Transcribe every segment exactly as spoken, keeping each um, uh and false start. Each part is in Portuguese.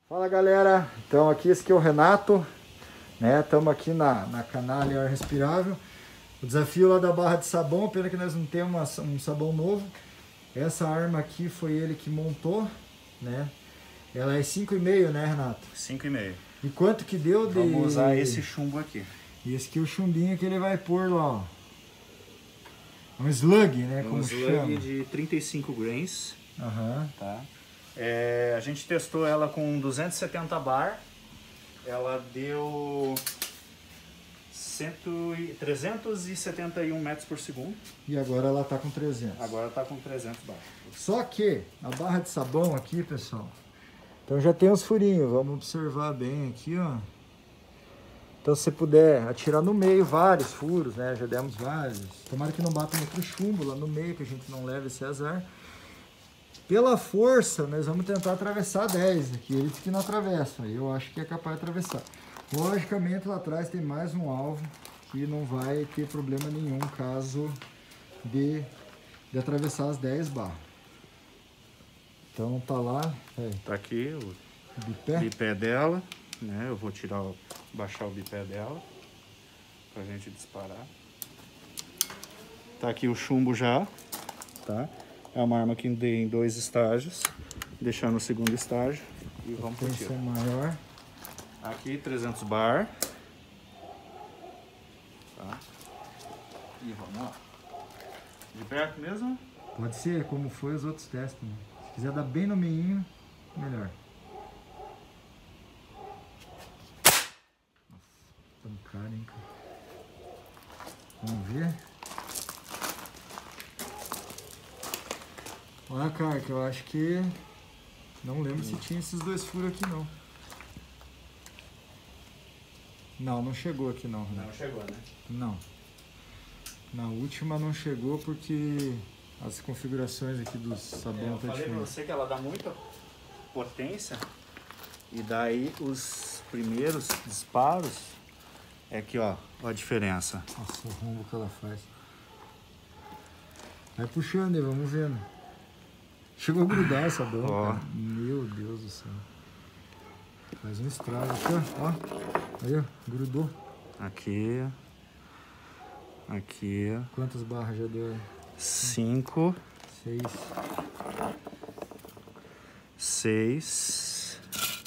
Fala galera, então aqui esse aqui é o Renato, né? Estamos aqui na, na Canalha Ar Respirável. O desafio lá da barra de sabão, pena que nós não temos um sabão novo. Essa arma aqui foi ele que montou, né? Ela é cinco e meio, né, Renato? cinco e meio. E quanto que deu de... Vamos usar esse chumbo aqui. E esse aqui é o chumbinho que ele vai pôr lá, ó. Um slug, né? Um como slug chama. de trinta e cinco grains. Aham. Tá? É, a gente testou ela com duzentos e setenta bar. Ela deu cento e, trezentos e setenta e um metros por segundo. E agora ela tá com trezentos. Agora tá com trezentos bar. Só que a barra de sabão aqui, pessoal, então já tem os furinhos. Vamos observar bem aqui, ó. Então se você puder atirar no meio vários furos, né? Já demos vários. Tomara que não bata muito chumbo lá no meio, que a gente não leve esse azar. Pela força, nós vamos tentar atravessar dez aqui. Eles que não atravessam. Eu acho que é capaz de atravessar. Logicamente lá atrás tem mais um alvo que não vai ter problema nenhum caso de, de atravessar as dez barras. Então tá lá. É, Tá aqui o bipé. bipé dela, né? Eu vou tirar, o, baixar o bipé dela pra gente disparar. Tá aqui o chumbo já, tá? É uma arma que tem em dois estágios. Deixar no segundo estágio e vamos pro tiro. Tensão maior. Aqui trezentos bar. Tá? E vamos lá. De perto mesmo? Pode ser como foi os outros testes, né? Se quiser dar bem no meinho, melhor. Nossa, pancada, hein, cara. Vamos ver. Olha, cara, que eu acho que... Não lembro se tinha esses dois furos aqui, não. Não, não chegou aqui, não. Não chegou, né? Não. Na última não chegou porque as configurações aqui do sabão É, eu tá falei pra diferente. você que ela dá muita potência. E daí os primeiros disparos... É aqui, ó, ó a diferença. Nossa, o rombo que ela faz. Vai puxando aí, vamos vendo. Chegou a grudar essa dona, Ó. cara. Meu Deus do céu. Faz um estrago aqui, ó. Ó. Aí, ó. Grudou. Aqui. Aqui. Quantas barras já deu aí? Cinco. Seis. Seis.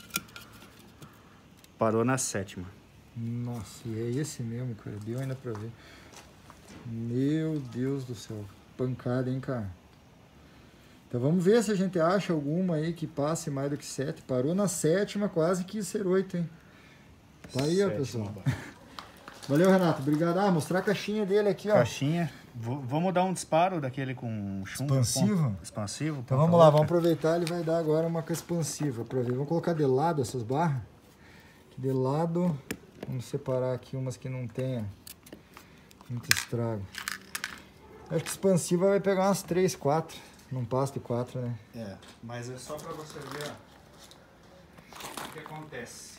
Parou na sétima. Nossa, e é esse mesmo, cara. Deu ainda pra ver. Meu Deus do céu. Pancada, hein, cara. Então vamos ver se a gente acha alguma aí que passe mais do que sete. Parou na sétima, quase que ser oito, hein? Tá aí, ó, Sétima pessoal. barra. Valeu, Renato. Obrigado. Ah, mostrar a caixinha dele aqui, ó. Caixinha. V vamos dar um disparo daquele com chumbo. Expansivo? ponto- Expansivo. Então ponta vamos lá, louca. vamos aproveitar. Ele vai dar agora uma com expansiva. Aproveita. Vamos colocar de lado essas barras. De lado, vamos separar aqui umas que não tenha muito estrago. Acho que expansiva vai pegar umas três, quatro. Não passa de quatro, né? É, mas é só pra você ver, ó, o que acontece.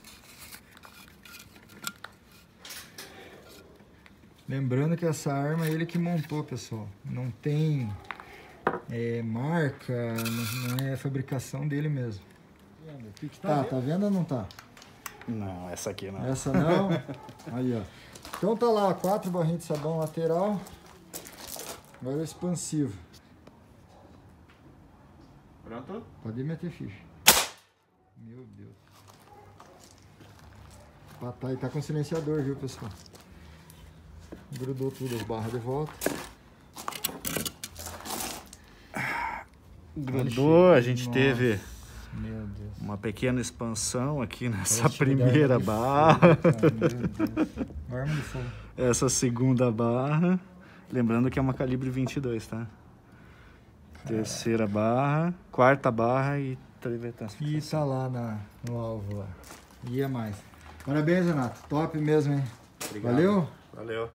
Lembrando que essa arma é ele que montou, pessoal. Não tem é, marca, não, não é fabricação dele mesmo. Tá, tá vendo ou não tá? Não, essa aqui não. Essa não? Aí, ó. Então tá lá, quatro barrinhas de sabão lateral. Agora o expansivo. Pronto? Pode meter ficha. Meu Deus. Ah, tá, e tá com silenciador, viu, pessoal? Grudou tudo as barras de volta. Grudou, a gente Nossa, teve meu Deus. uma pequena expansão aqui nessa Parece primeira arma de barra. fogo, cara, meu Deus. Arma de fogo. Essa segunda barra. Lembrando que é uma calibre vinte e dois, tá? Terceira barra, quarta barra e trevetação. E tá lá na, no alvo lá. E é mais. Parabéns, Renato. Top mesmo, hein? Obrigado. Valeu? Valeu.